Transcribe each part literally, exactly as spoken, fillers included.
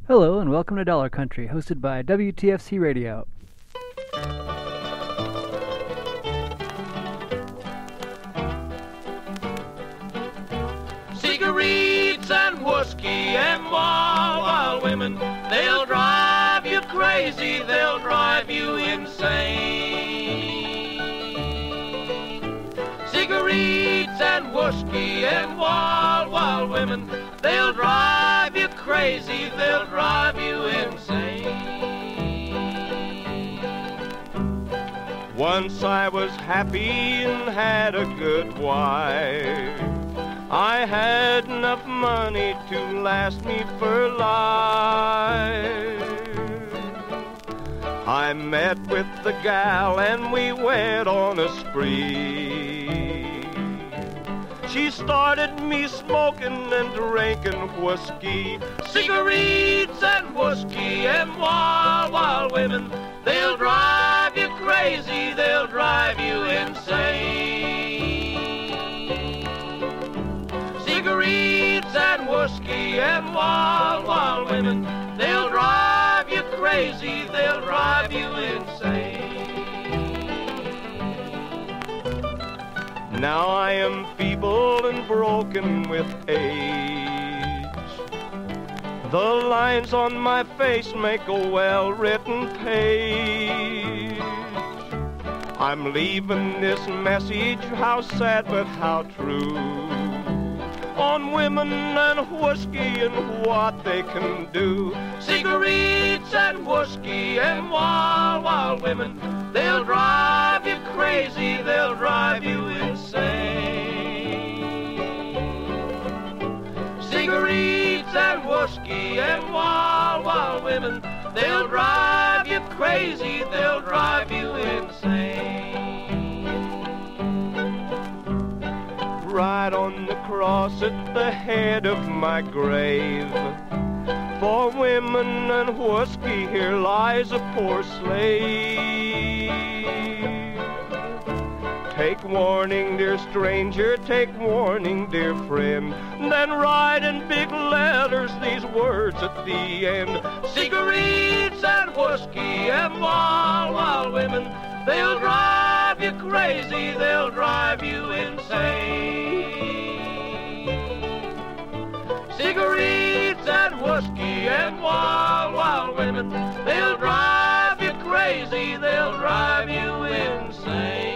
Hello and welcome to Dollar Country, hosted by W T F C Radio. Cigarettes and whiskey and wild, wild women, they'll drive you crazy, they'll drive you insane. Cigarettes and whiskey and wild, wild women, they'll drive you crazy, they'll drive you insane. Once I was happy and had a good wife. I had enough money to last me for life. I met with the gal and we went on a spree. She started me smoking and drinking whiskey. Cigarettes and whiskey and wild, wild women, they'll drive you crazy, they'll drive you insane. Cigarettes and whiskey and wild, wild women, they'll drive you crazy, they'll drive you insane. Now I am feeble and broken with age. The lines on my face make a well-written page. I'm leaving this message, how sad but how true, on women and whiskey and what they can do. Cigarettes and whiskey and wild, wild women, they'll drive you crazy, they'll drive you insane. Cigarettes and whiskey and wild, wild women, they'll drive you crazy, they'll drive you insane. Right on the cross at the head of my grave, for women and whiskey here lies a poor slave. Take warning, dear stranger, take warning, dear friend, then write in big letters these words at the end. Cigarettes and whiskey and wild, wild women, they'll drive you crazy, they'll drive you insane. Cigarettes and whiskey and wild, wild women, they'll drive you crazy, they'll drive you insane.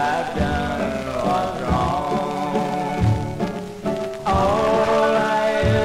All I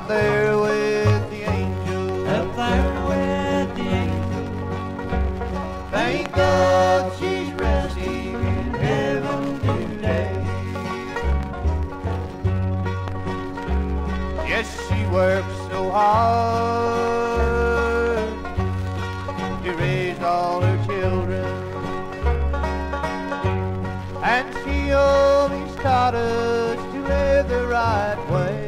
there with the angels, up there with the angels. Thank God she's resting in heaven today. Yes, she works so hard to raise all her children, and she always taught us to live the right way.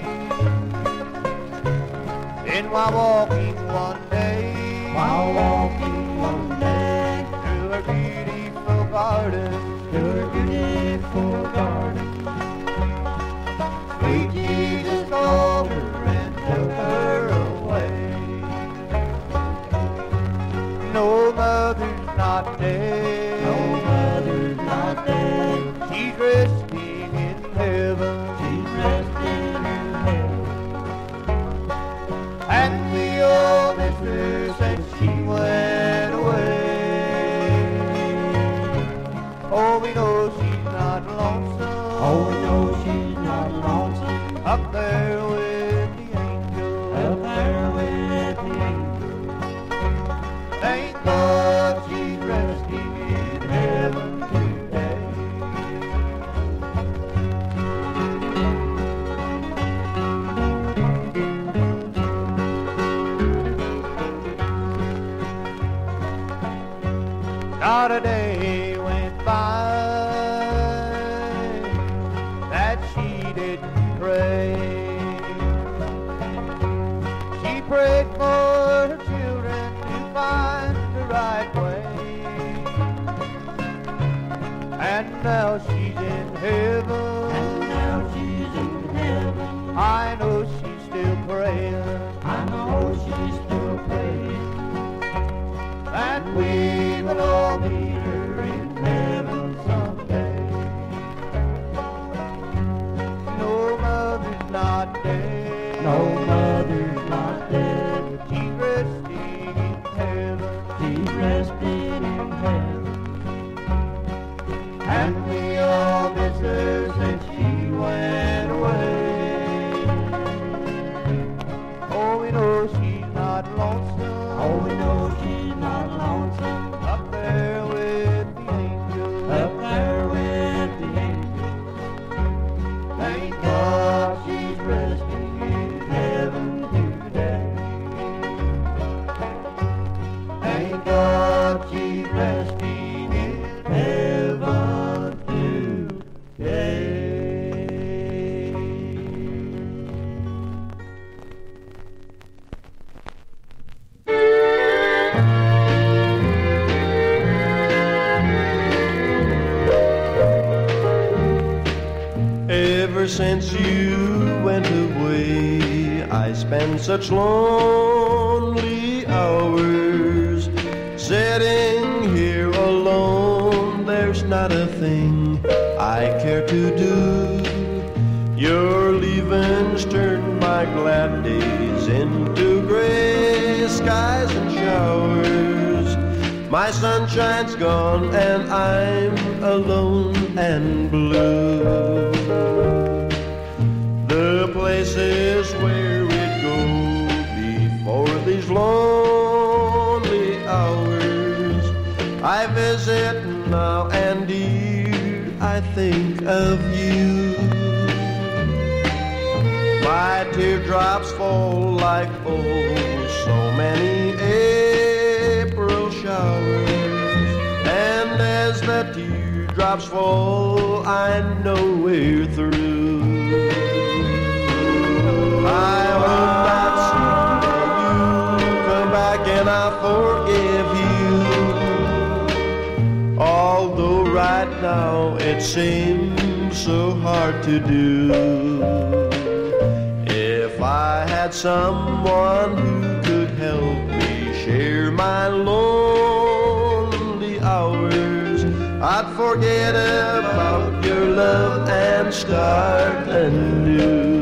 Then while walking one day, While walking one day through her beautiful garden, through her beautiful garden, sweet Jesus called her and took her away. No, mother's not dead, no mother's not dead. she's resting in heaven, She's resting in heaven. and we all miss her since she went away. Oh, we know she's not lonesome, Oh, we know she's not lonesome, up there with the angels, up there with the angels. thank God she's resting in heaven today. Not a day went by that she didn't pray. She prayed for her children to find the right way, and now she's in heaven. And now she's in heaven. I know she's still praying I know she's still praying that we will all meet her in heaven someday. No, mother's not dead. no mother's not dead. She's resting in heaven, She's resting in heaven. and we all miss her since she went away. Oh, we know she's not lonesome, Oh, we know she's not lonesome, up there with the angels, up there with the angels. thank God she's resting in heaven today. Thank God she's resting in heaven today. Ever since you went away, I spend such lonely hours sitting here alone. There's not a thing I care to do. Your leaving's turned my glad days into gray skies and showers. My sunshine's gone and I'm alone and blue. The places where we'd go before these lonely hours, I visit now, and dear, I think of you. My teardrops fall like, oh, so many April showers, and as the teardrops fall, I know we're through. I hope that someday you come back and I'll forgive you. Although right now it seems so hard to do. If I had someone who could help me share my lonely hours, I'd forget about your love and start anew.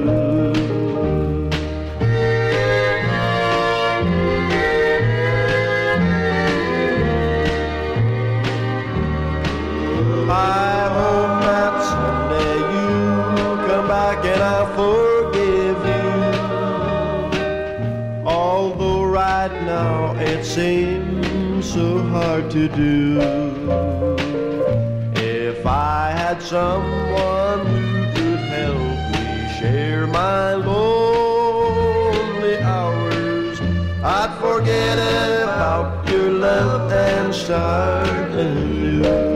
I hope that someday you come back and I'll forgive you. it seems so hard to do. If I had someone who could help me share my lonely hours, I'd forget about your love and start anew.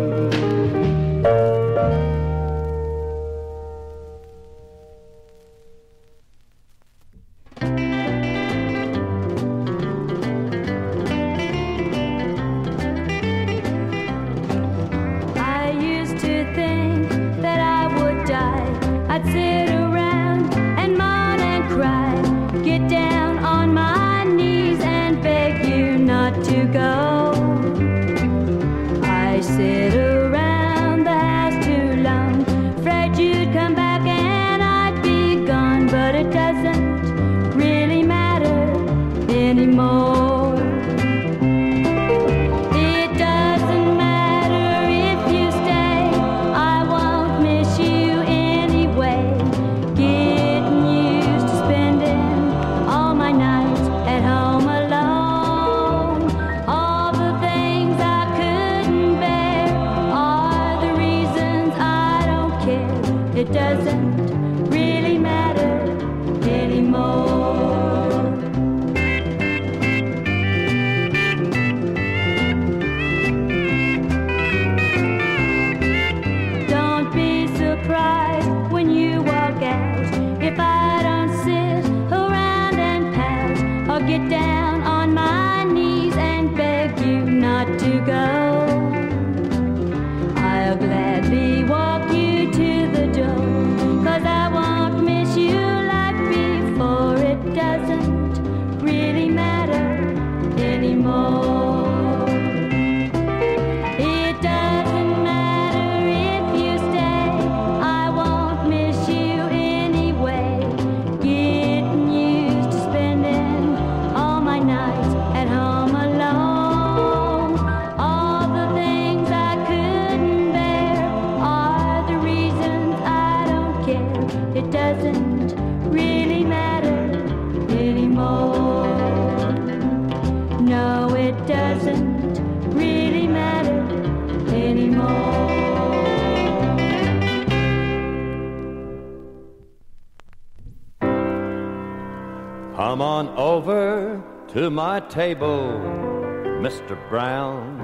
Come on over to my table, Mister Brown.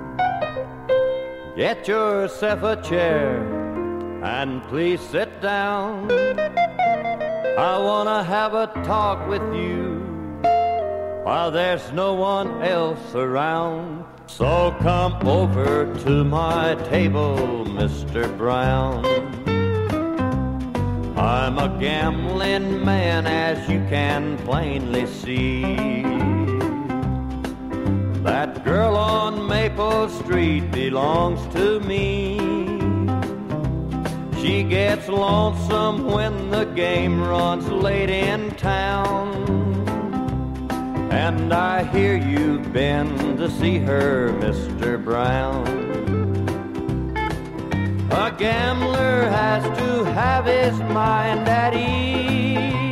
Get yourself a chair and please sit down. I want to have a talk with you while there's no one else around. So come over to my table, Mister Brown. I'm a gambling man, as you can plainly see. That girl on Maple Street belongs to me. She gets lonesome when the game runs late in town. And I hear you've been to see her, Mister Brown. A gambler has to have his mind at ease.